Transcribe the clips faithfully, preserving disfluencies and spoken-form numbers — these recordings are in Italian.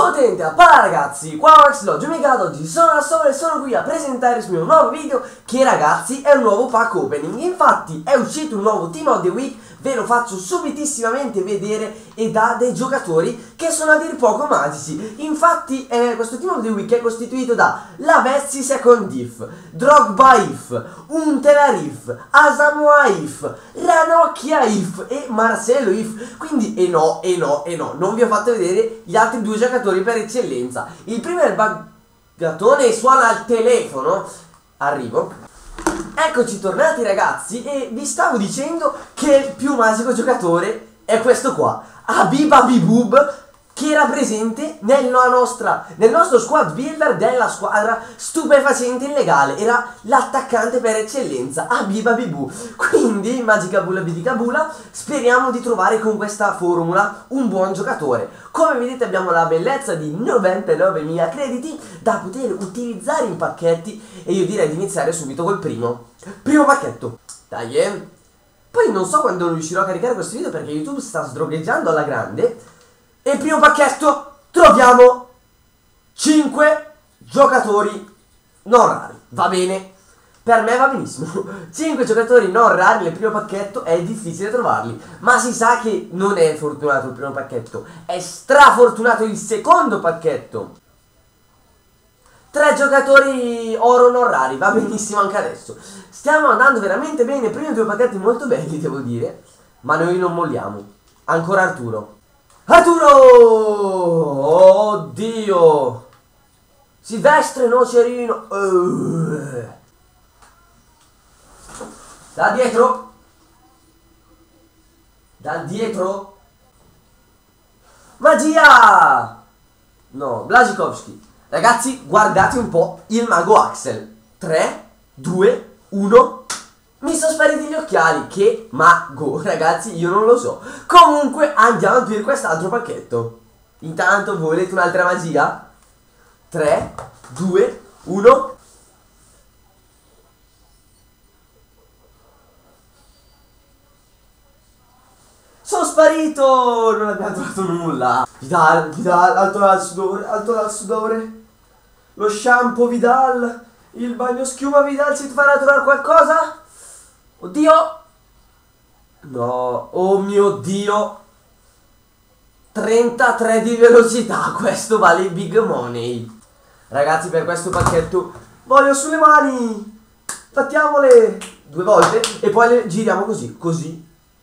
Potente a palla ragazzi, qua Maxlogio, mica oggi sono da solo e sono qui a presentare il mio nuovo video che ragazzi è un nuovo pack opening. Infatti è uscito un nuovo Team of the Week, ve lo faccio subitissimamente vedere ed ha dei giocatori che sono a dir poco magici. Infatti eh, questo Team of the Week è costituito da Lavezzi Second If, Drogba If, Huntelaar If, Asamoah If, Ranocchia If e Marcelo If. Quindi e no, e no, e no, non vi ho fatto vedere gli altri due giocatori per eccellenza. Il primo è il buggatone e suona al telefono. Arrivo. Eccoci tornati ragazzi e vi stavo dicendo che il più magico giocatore è questo qua, Habib Habibub, che era presente nella nostra, nel nostro squad builder della squadra stupefacente illegale. Era l'attaccante per eccellenza, Habib Habibub. Quindi, Magica Bula Bidica Bula, speriamo di trovare con questa formula un buon giocatore. Come vedete abbiamo la bellezza di novantanovemila crediti da poter utilizzare in pacchetti e io direi di iniziare subito col primo. Primo pacchetto. Dai, eh. Poi non so quando riuscirò a caricare questo video perché YouTube sta sdrogheggiando alla grande. E il primo pacchetto troviamo cinque giocatori non rari. Va bene, per me va benissimo. cinque giocatori non rari nel primo pacchetto è difficile trovarli, ma si sa che non è fortunato il primo pacchetto, è strafortunato il secondo pacchetto. Tre giocatori oro non rari, va benissimo anche adesso. Stiamo andando veramente bene, i primi due pacchetti molto belli devo dire, ma noi non molliamo. Ancora Arturo. Arturo! Oddio! Silvestre Nocerino! Uh. Da dietro! Da dietro! Magia! No, Blasicowski. Ragazzi, guardate un po' il mago Axel. tre, due, uno... Mi sono spariti gli occhiali, che mago, ragazzi, io non lo so. Comunque andiamo a aprire quest'altro pacchetto. Intanto volete un'altra magia? tre, due, uno. Sono sparito, non abbiamo trovato nulla. Vidal, Vidal, alto dal sudore, alto dal sudore. Lo shampoo Vidal, il bagno schiuma Vidal, ci farà trovare qualcosa? Oddio! No, oh mio Dio! trentatré di velocità, questo vale big money. Ragazzi, per questo pacchetto voglio sulle mani! Fattiamole due volte e poi le giriamo così, così.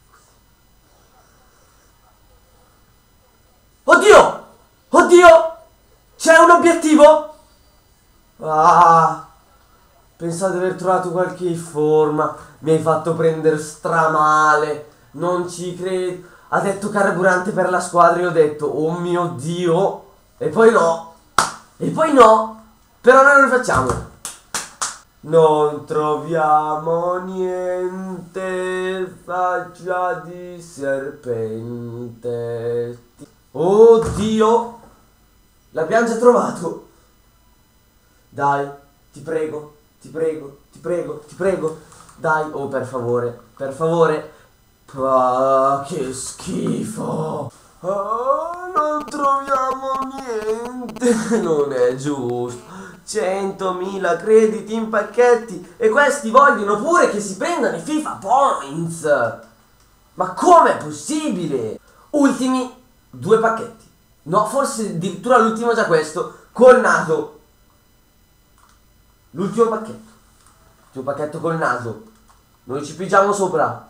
Oddio! Oddio! C'è un obiettivo? Ah! Pensavo di aver trovato qualche forma. Mi hai fatto prendere stramale. Non ci credo. Ha detto carburante per la squadra e io ho detto oh mio Dio. E poi no. E poi no. Però noi lo rifacciamo. Non troviamo niente. Faccia di serpente. Oddio. L'abbiamo già trovato. Dai, ti prego. Ti prego, ti prego, ti prego. Dai, oh per favore, per favore. Ah, che schifo. Ah, non troviamo niente. Non è giusto. centomila crediti in pacchetti. E questi vogliono pure che si prendano i FIFA Points. Ma com'è possibile? Ultimi due pacchetti. No, forse addirittura l'ultimo già questo. Col naso. L'ultimo pacchetto. L'ultimo pacchetto col naso. Noi ci pigiamo sopra.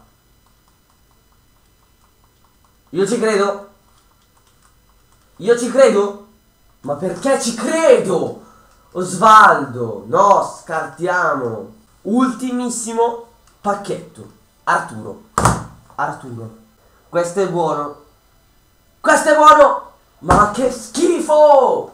Io ci credo. Io ci credo. Ma perché ci credo? Osvaldo. No, scartiamo. Ultimissimo pacchetto. Arturo. Arturo. Questo è buono. Questo è buono. Ma che schifo.